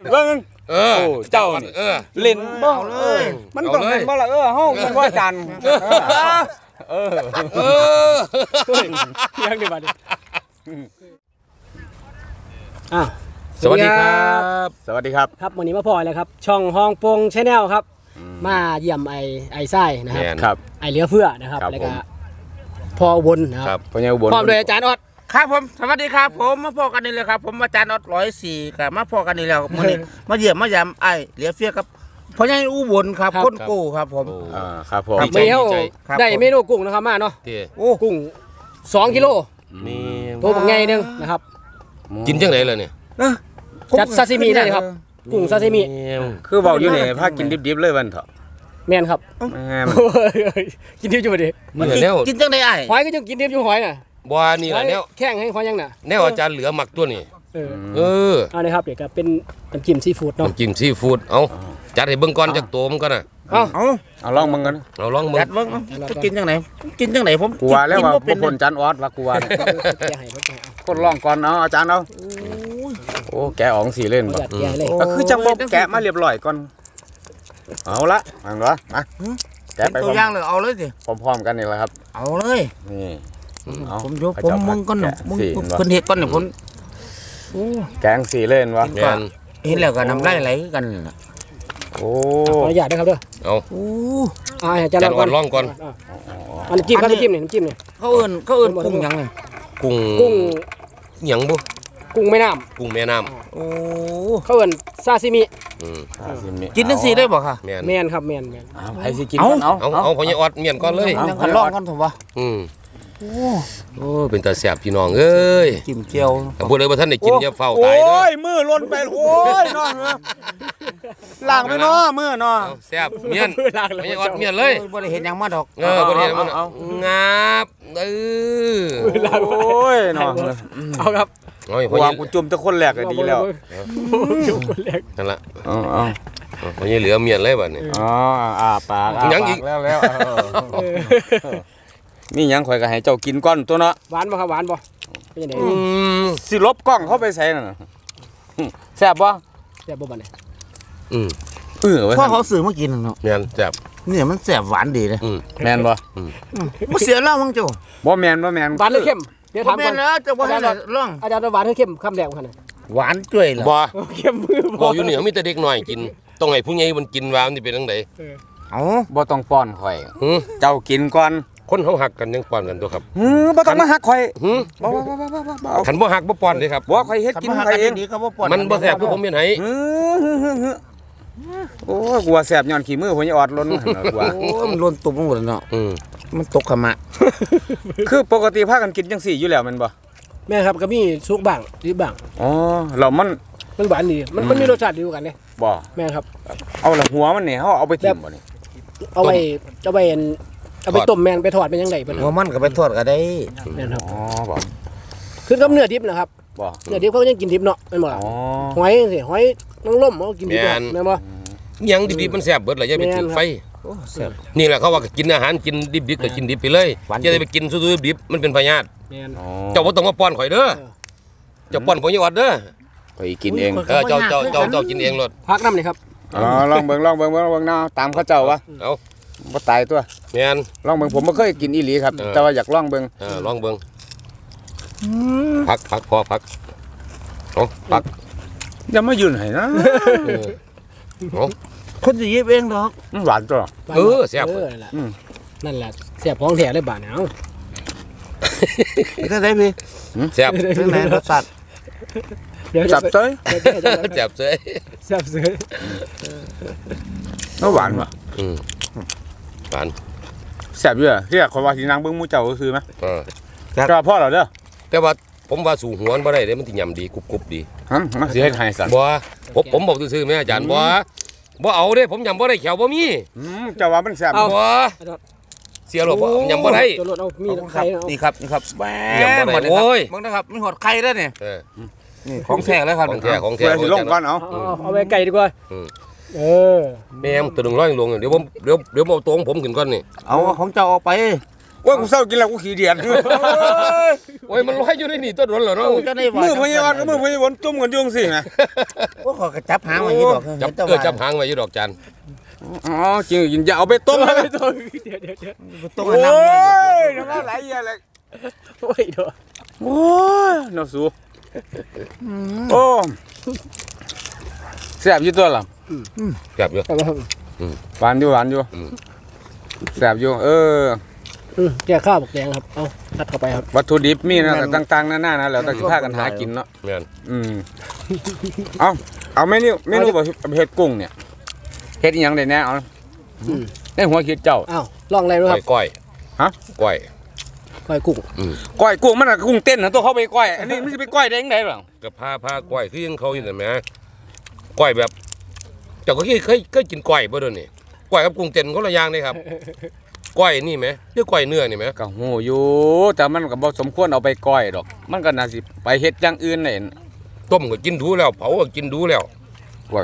เบิ่งเจ้าเล่นบ่มันต้องเป็นบ่ล่ะเฮามันว่าจันยังดีบัดสวัสดีครับสวัสดีครับครับวันนี้มาพอแล้วครับช่องห้องโปงชาแนลครับมาเยี่ยมไอ้ไส้นะครับไอ้เหลือเฟือนะครับแล้วก็พอวนนะครับพร้อมโดยอาจารย์ออดครับผมสวัสดีครับผมมาพอกันนี่เลยครับผมอาจารย์ออด104ครับมาพอกันนี่แล้วมื้อนี้มาเยี่ยมมายามไอ้เหลือเฟือครับพ่อใหญ่อุบลครับคนกู้ครับผมครับผมดีใจได้เมนูกุ้งนะครับมาเนาะโอ้กุ้ง2กิโลนี่ตัวบักใหญ่นึงนะครับกินจังได๋ล่ะเนี่ยจัดซาซิมิได้เลยครับกุ้งซาซิมิคือบอกอยู่นี่พากินดิบๆเลยวันเถอะแม่นครับกินดิบอยู่บ่ดิกินจังได๋อ้ายหอยก็ยังกินดิบอยู่หอยน่ะบ่นี่ล่ะแนวแข้งให้หอยยังน่ะแนวอาจารย์เหลือหมักตัวนี้เอาเลยครับเดี๋ยวก็เป็นน้ำจิ้มซีฟู้ดเนาะน้ำจิ้มซีฟู้ดเอาจัดให้เบิ่งก่อนจักโตมันก่อนน่ะเอาลองมึงกันเอาลองมึงจัดเบิ่งกินจังไหนผมกลัวแล้วว่าบ่พ้นจันออดว่ากลัวคนลองก่อนเอาอาจารย์เอาโอ้แกะออกสีเล่นบ่ก็คือจังบ่แกะมาเรียบร้อยก่อนเอาละอันเหรอมาแกะไปตัวอย่างเลยเอาเลยสิพร้อมๆกันนี่แหละครับเอาเลยนี่ผมยกผมมึงก่อนมึงเพิ่นเฮ็ดก่อนเนี่ยผมแกงสีเล่นวะเห็นแล้วก็น้ำลายไหลกันโอ้ขออนุญาตนะครับเด้อเอาจะลองก่อนอันนี้จิ้มครับน้ำจิ้มนี่น้ำจิ้มนี่เขาเอิ้นกุ้งหยังไงกุ้งหยังบ่กุ้งแม่น้ำโอ้เขาเอิ้นซาซิมิกินจังซี่ได้บ่ค่ะแม่นครับแม่นไอ้สิกินเอาพอใหญ่ออดเมียนก่อนเลยคันลองก่อนถูกป่ะโอ้เป็นตาแซ่บพี่น้องเอ้ยจิ้มเจียวพูดเลยว่าท่านได้กินอย่าเฝ้าตายเด้อโอ้ยมือล้นไปโอ้ยน้องล้างไปเนาะมือเนาะแซ่บเมียนไม่ออดเมียนเลยบ่ได้เห็นหยังมาดอกบ่ได้เห็นมันงับโอ้ยน้องเอาครับวางกูจุ่มตะคนแรกก็ดีแล้วนั่นล่ะพอใหญ่เหลือเมียนเลยบัดนี้ปากยังอีกแล้วนี่ยังข่อยก็ให้เจ้ากินก้อนตัวเนาะหวานบ่ครับหวานบ่เป็นจังได๋สิลบกล้องเข้าไปใส่นั่นแซ่บบ่บัดนี้พ่อเขาซื้อมากินเนาะแม่นแซ่บเนี่ยมันแซ่บหวานดีเลยแม่นบ่บ่เสียแล้วมั้งเจ้าบ่แม่นหวานหรือเค็มเดี๋ยวถามก่อนแล้วจะบ่ให้ลองอาจารย์หวานหรือเค็มคำแรกคั่นน่ะหวานจ้วยล่ะบ่เค็มมือบ่อยู่นี่มีแต่เด็กน้อยกินต้องให้ผู้ใหญ่มันกินว่ามันสิเป็นจังได๋บ่ต้องป้อนข่อยเจ้ากินก่อนคนเขาหักกันยังป้อนกันตัวครับบ่ต้องมาหักข่อยบ่ขันบ่หักบ่ป้อนเลยครับบ่ข่อยเฮ็ดกินข่อยเองมันบ่แซ่บคือผมเฮ็ดให้โอ้กลัวแซ่บย้อนขี้มือผมจะออดล้นกลัวโอ้มันล้นตุ่มหมดเนาะมันตกขมะคือปกติพากันกินจังซี่อยู่แล้วแม่นบ่แม่ครับก็มีสุกบ้างดิบบ้างแล้วมันหวานดีมันมีรสชาติดีกันเด้บ่แม่ครับเอาละหัวมันนี่เฮาเอาไปทิ่มบ่นี่เอาไปต้มแม่นไปทอดเป็นจังได๋เพิ่นหัวมันก็ไปทอดก็ได้แม่นครับบ่คือกับเนื้อดิบนะครับบ่เนื้อดิบเขายังกินดิบเนาะแม่นบ่ล่ะหอยจังซี่หอยนางรมเขากินดิบแม่นบ่หยังดิบๆมันแซ่บเบิดล่ะอย่าไปถึงไฟแซ่บนี่แหละเขาว่ากินอาหารกินดิบๆก็กินดิบไปเลยอย่าได้ไปกินซื่อๆดิบมันเป็นพยาธิแม่นเจ้าบ่ต้องมาป้อนข่อยเด้อเจ้าป้อนผมอย่าอดเด้อข่อยกินเองเจ้ากินเองโลดพักน้ำนี่ครับลองเบิ่งนะตามเขาเจ้าวะเอาบ่ตายตัวแม่นลองเบิ่งผมบ่เคยกินอีหลีครับแต่ว่าอยากลองเบิ่งลองเบิ่งพักพอพักพักอย่ามายืนให้นะคนสิหยิบเองดอกหวานตัวแซ่บนั่นแหละแซ่บของแท้เลยบาดเอาก็ได้พี่แซ่บจังได๋รสชาติจับเซ้ยจับเซ้ยหวานว่ะหวานแซ่บอยู่ที่คนว่าสินางเบิ่งหมู่เจ้าก็คือมั้ยก็พ่อเหรอเด้อแต่ว่าผมว่าสู่หัวบ่ได้เด้มันสิยำดีกรุบๆดีมันสิเฮ็ดให้สั่นบ่ผมบอกซื่อๆแม่อาจารย์บ่เอาเด้ผมยำบ่ได้แขวบ่มีเจ้าว่ามันแซ่บบ่เสียหรอกยำบ่ได้นี่ครับแหมโอ้ยมึงนะครับมีหอดไข่แล้วนี่นี่ของแท้แล้วครับของแท้สิลงก่อนเอาไปไก่ดีกว่าแม่มตัวนึงร้อยลงเดี๋ยวเอาตัวของผมขึ้นก่อนนี่เอาของเจ้าออกไปว่ากูเศร้ากินแล้วกูขี้เดียดโอ้ยมันลอยอยู่ในนี่ต้นรถเหรอเนาะมือพยาบาลกับมือพยาบาลจุ่มกันยุ่งสินะโอ้ขอกระจับหางไว้ยี่ดอกจับหางไว้อยู่ดอกจันอ๋อจริงอย่าเอาไปต้มเลยเดี๋ยวต้มโอ้น้ำยน้ำลายไหลเยอะเลยโอ้ยเด้อโอ้ยน่าสูโอ้แซ่บอยู่ตัวล่ะจับอยู่หวานอยู่แซ่บอยู่แก่ข้าวบักแดงครับเอาตัดเข้าไปครับวัตถุดิบมีนะต่างๆนั่นนะแล้วแต่สิพากันหากินเนาะแม่นเอาเมนูบ่เฮ็ดกุ้งเนี่ยเฮ็ดอีหยังได้แน่เอาได้หัวคิดเจ้าอ้าวลองอะไรดูครับก้อยฮะก้อยก้อยกุ้งก้อยกุ้งมันน่ะกุ้งเต้นนะตัวเขาไปก้อยอันนี้มันสิไปก้อยได้จังได๋บ่กับผ้าก้อยคือยังเขาอยู่นั่นแหมก้อยแบบเจ้าก็เคยกินก้อยบ่เด้อนี่ก้อยกับกุ้งเต้นคนละอย่างเลยครับก้อยนี่ไหมหรือก้อยเนื้อนี่ไหมก็ฮู้อยู่แต่มันก็บ่สมควรเอาไปก้อยดอกมันก็น่าสิไปเฮ็ดอย่างอื่นได้ต้มก็กินดูแล้วเผาก็กินดูแล้วว่า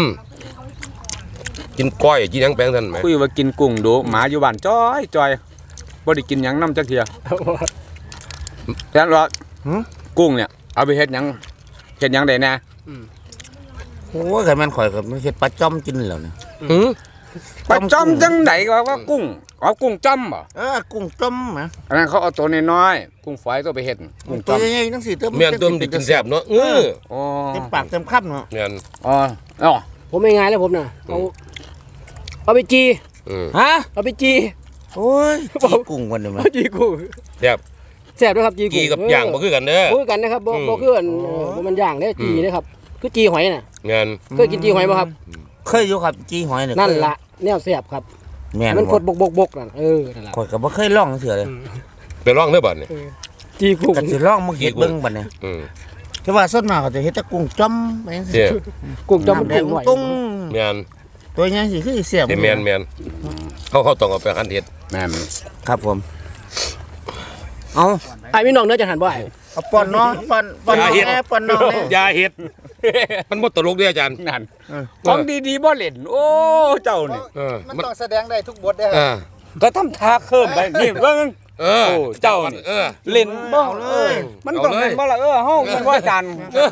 กินก้อยกินหยังแปลงท่านไหมคุยว่ากินกุ้งดูหมาอยู่บ้านจ้อยบ่ได้กินหยังนำจักเที่ยแซ่บว่ากุ้งเนี่ยเอาไปเฮ็ดหยังได้แน่โอ้ยไข่มันข่อยกับมันเฮ็ดปลาจ้อมกินแล้วเนี่ยปลาจ้อมจังไดก็ว่ากุ้งเอากุ้งจ้อมบ่กุ้งจ้อมนะอันนั้นเขาเอาตัวน้อยๆกุ้งฝอยตัวไปเฮ็ดกุ้งตัวจ้อมใหญ่ๆทั้งสี่ตัวแม่นต้มดิกินแซ่บเนาะอ๋อเต็มปากเต็มคำเนาะแม่นอ๋อผมไม่ง่ายแล้วผมน่ะเอาไปจีฮะเอาไปจีโอ้ยจีกุ้งวันนี้มั้ยเอาจีกุ้งแซ่บแซ่บด้วยครับจีกุ้งกีกับย่างบ่คือกันเด้อบ่คือกันนะครับบ่คือกันบ่มันย่างเด้จีเด้ครับคือจีหอยน่ะแม่นเคยกินจีหอยบ่ครับเคยอยู่ครับจีหอยเนี่ยนั่นล่ะแนวแซ่บครับแม่นมันกดบกนั่นนั่นล่ะข่อยก็บ่เคยลองเถื่อเลยไปลองเด้อบัดนี่จีกุ้งก็สิลองมาเฮ็ดเบิ่งบัดนี้แต่ว่าส่วนมากเขาจะเฮ็ดแต่กุ้งจ้อมไปจังซี่เจ้กุ้งจอมมันแดกุ้งงหน่อยตุ้งแม่นตัวใหญ่สิคือเสียบแม่นเขาต้องเอาไปหั่นเฮ็ดแม่นครับผมเอาไอ้พี่น้องเนื้อจะหันบ่ไอ้เอาปอนน้องปอนน้องแน่ปอนน้องแน่ยาเฮ็ดมันบ่ตลกเด้ออาจารย์นั่นของดีๆบ่เล่นโอ้เจ้านี่มันต้องแสดงได้ทุกบทได้ก็ทำท่าเคิ่มไปนี่เบิ่งโอ้เจ้านี่เล่นบ่เลยมันต้องเล่นบ่ล่ะเฮามันว่าจัน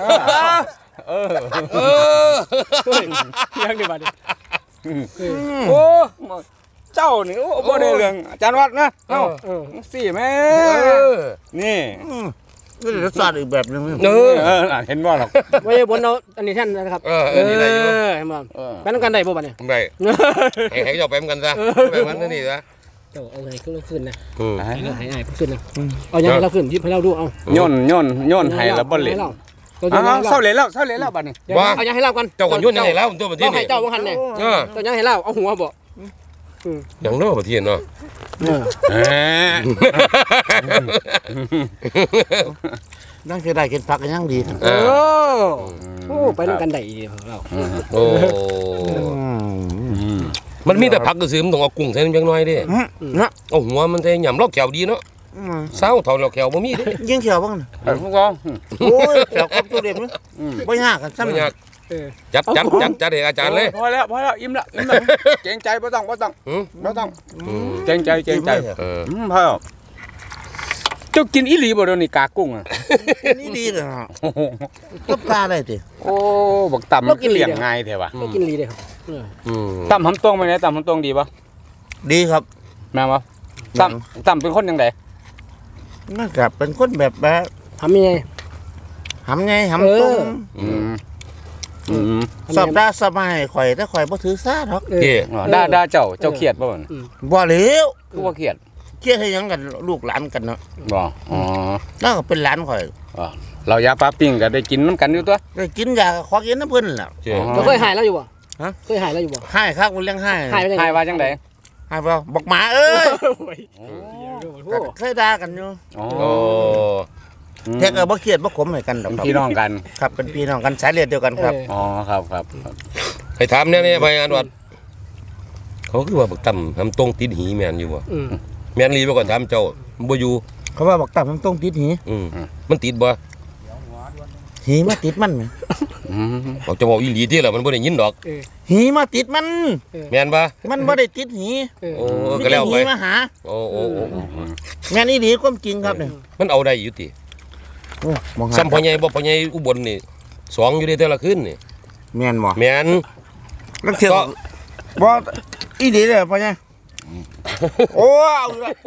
ยังดีบัดนี้โอ้เจ้านี่โอ้บ่ได้เรื่องอาจารย์วัดนะเอ้าสิแม่นี่นี่รสชาติอีกแบบนึงเห็นบ่หรอกไว้บนเอาอันนี้ท่านนะครับนี่ได้อยู่เห็นบ่ไปนำกันได้บ่บัดนี้ได้ให้เจ้าไปเหมือนกันซะไปมันนี่ซะเจ้าเอาให้ขึ้นนะให้ขึ้นนะเอายังให้เราขึ้นยิบให้เราดูเอาย่นให้แล้วบ่เล่นเศร้าเล่นแล้วบัดนี้เอายังให้เรากันเจ้าก็ยุ่นให้แล้วตัวประเทศให้นี่เจ้าบ่หันเนี่ยเจ้ายังให้เราเอาหัวบ่อย่างน้อประเทศเนาะนั่นคือได้กินผักกันยังดีโอ้ไปนำกันได้เราโอ้มันมีแต่ผักก็ซื้อมันต้องเอากุ้งใส่จังน้อยดินะเอาหัวมันใส่หย่ำลอกแขวดีเนาะเศร้าเท่าลอกแขวบ่มีเด้ยิงเขียวบ้างพวกเราโอ้ยเขียวครบตัวเด็ดมั้ยไม่ยากกันซ้ำไม่ยากจัดให้อาจารย์เลยพอแล้วอิ่มละเกรงใจบ่ต้องเกรงใจพอเจ้ากินอีหลีบ่เดี๋ยวนี้กากุ้งอ่ะนี่ดีเลยฮะก็ปลาได้ติโอ้บักต่ำมันเลี้ยงง่ายแท้ว่ะกินลีได้ครับต่ำหำตรงไปไหนต่ำหำตรงดีป่ะดีครับแม่บ่ต่ำเป็นคนยังไงน่าจะเป็นคนแบบแบบทำยังไงหำไงหำตรง สอบได้สบายข่อยแต่ข่อยบ่ถือซาหรอกด่าเจ้าเครียดป่ะบ่เหลวคือว่าเครียดเครียดให้ยังกันลูกหลานกันเนาะบ่อ๋อแล้วก็เป็นหลานข่อยเรายาปลาปิ้งก็ได้กินน้ำกันอยู่ตัวได้กินยาขอกินน้ำเพิ่นแหละเราเคยหายแล้วอยู่บ่เคยหายแล้วอยู่บ่ให้ครับกูเลี้ยงให้หายไปยังไงให้ว่าจังได๋ให้บ่บอกหมาเอ้ยเคยด่ากันอยู่อ๋อโอ้แต่ก็บ่เครียดบ่ขมให้กันดอกพี่น้องกันครับเป็นพี่น้องกันสายเลือดเดียวกันครับอ๋อครับให้ถามแน่ๆไปงานวัดเขาคือว่าบักต่ำทำตรงติดหีแม่นอยู่บ่แม่นรีไปก่อนถามเจ้าบ่อยู่เขาว่าบอกตับมันต้องติดหีมันติดบ่หีมาติดมันไหมเขาจะบอกอีหลีที่แหละมันบ่ได้ยินดอกหีมาติดมันแม่นปะมันบ่ได้ติดหีโอ้ก็แล้วไปมีมาหาโอ้แม่นอีหลีความจริงครับเนี่ยมันเอาได้อยู่ติโอ้มองหาซ้ำพ่อใหญ่บ่พ่อใหญ่อุบลนี่สองอยู่ได้แต่ละคืนนี่แม่นบ่แม่นลักเที่ยวบ่อีหลีเลยพ่อเนี่ยโอ้เอาอีกแล้ว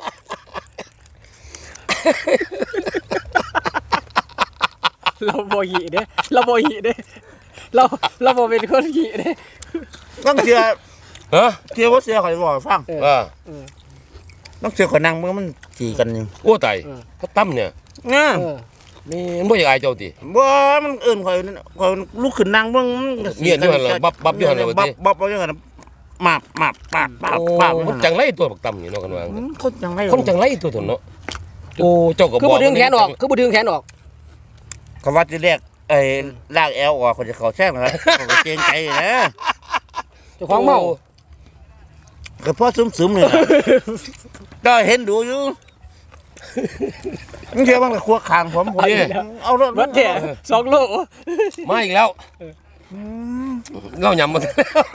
เราบ่หีเด้เราบ่หีเด้เราบ่เป็นคนหีเด้ต้องเชื่อฮะเชื่อว่าเชื่อข่อยบอกให้ฟัง ต้องเชื่อข่อยนั่งเมื่อมันจีกันอยู่โอ้ตายเขาตั้มเนี่ยเนี่ยแม่นบ่อยากอายเจ้าติบ่มันเอิ่นข่อยลุกขึ้นนั่งเบิ่งมันก็เนี่ยอยู่หั่นล่ะบับอยู่หั่นล่ะว่าติบับอยู่หั่นน่ะมาบปาดปาดมันจังไรตัวบักตั้มนี่เนาะกันว่าคนจังไรคนจังไรตัวตนเนาะโอ้เจ้าก็คือบอกบ่ดึงแขนออกคือบ่ดึงแขนออกเขาว่าจะเรียกไอ้ลากแอลออกเขาจะเขาแช่งนะครับเขาก็เกรงใจนะเจ้าของเมาก็พ่อซึมๆเนี่ยก็เห็นดูอยู่นี่เชื่อบ้างกับครัวคางผมเอารถวัดแท้2 โลมาอีกแล้วเรายำมาแล้ว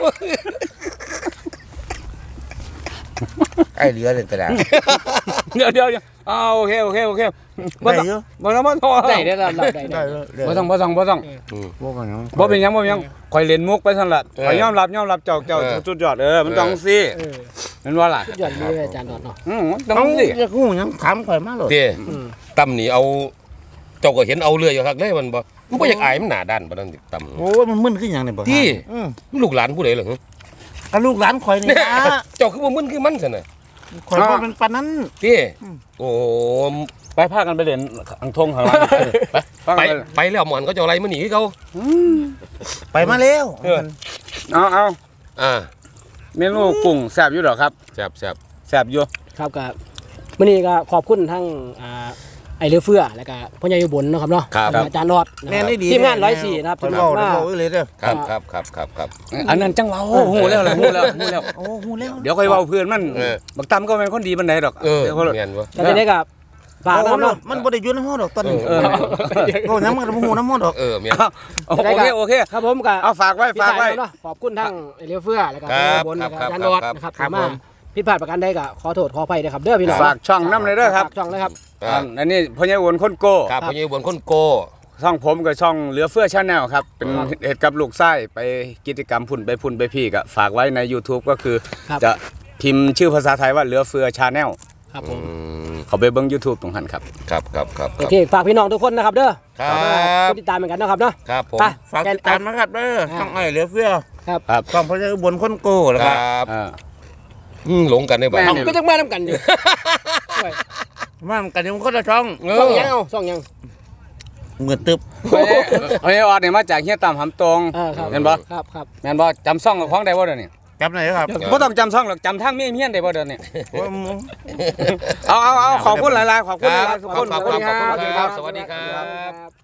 ไอ้เหลือเลยกระดาษเดี๋ยวโอเคบ่ได้ต้องอยู่บ่ต้องบ่ต้องได้ได้ได้ได้บ่ต้องบ่ต้องพวกกันเนาะบ่เป็นหยังข่อยเล่นมุกไปซั่นล่ะข่อยยอมรับเจ้าสุดยอดมันต้องสิแม่นว่าล่ะสุดยอดเลยอาจารย์ดอดเนาะต้องเอาสิจะกู้ยังถามข่อยมาเลยเด้ตั้มนี่เอาเจ้าก็เห็นเอาเรื่อยอยู่ครับเลยมันบ่อยากอายมันหน้าด้านบ่นั่นตั้มโอ้มันมึนขึ้นอย่างนี้บ่ที่ลูกหลานผู้ใดเหรอกับลูกหลานข่อยนี่นะเจ้าคือบ่มึนคือมันซั่นน่ะข่อยบ่เป็นปานนั้นที่โอ้ไปพากันไปเล่นอังทงข้างล่างไปแล้วหมอนเขาจะอะไรมาหนีเขาไปมาแล้วเอาอ่าเมนูกุ้งแซ่บอยู่ดอกครับแซ่บแซ่บอยู่ครับก็มื้อนี้ก็ขอบคุณทั้งไอเรือเฟือแล้วก็พ่อใหญ่อยู่บนเนาะครับเนาะอาจารย์รอดแม่นี่ดีทีมงาน104นะครับข่อยบอกนะบอกเลยเด้อครับอันนั้นจังเว้าฮู้แล้วโอ้ฮู้แล้วเดี๋ยวค่อยเว้าเพื่อนมันบักตำก็เป็นคนดีปานใดดอกเมียนวะก็จะได้กับฝากน้ำเนาะมันบ่ได้อยู่ในห้องดอกตอนนี้โอ้ยมันก็บ่ฮู้น้ำห้องดอกเมียนโอเคครับผมก็เอาฝากไว้เนาะขอบคุณทั้งไอเรือเฟือแล้วก็พ่อใหญ่บนแล้วก็อาจารย์รอดนะครับที่มาผิดพลาดประการใดก็ขอโทษขออภัยด้วยครับเด้อพี่น้องฝากช่องน้ำเลยเด้อครับฝากช่องนะครับอันนี้พ่อใหญ่วนคนโก้ครับพญาบนคนโกช่องผมกับช่องเหลือเฟือชาแนลครับเป็นเหตุกับลูกไส้ไปกิจกรรมพุ่นไปพี่ก็ฝากไว้ใน YouTube ก็คือจะพิมพ์ชื่อภาษาไทยว่าเหลือเฟือชาแนลครับผมเขาไปเบิ่ง YouTube ตรงหันครับครับโอเคฝากพี่น้องทุกคนนะครับเด้อครับกดติดตามเหมือนกันนะครับเนาะครับผมไปฝากติดตามนะครับเด้อช่องไอ้เหลือเฟือครับช่องพระเจ้าบนคนโก้แล้วคก็รับหลงกันได้บ่เอาก็จะมาทำกันอยู่มากันยังคนละช่องส่องยังเอาส่องยังเงินตึบพ่อใหญ่ออดเนี่ยมาจากเฮียตามหำตรงครับแม่นบ่ครับแม่นบ่จำซ่องของได้บ่เดี๋ยวนี้จำไหนครับบ่ต้องจำซ่องหรอกจำทางเมียนได้บ่เดี๋ยวนี้โอ้ยเอาขอบคุณหลายๆขอบคุณหลายๆครับสวัสดีครับ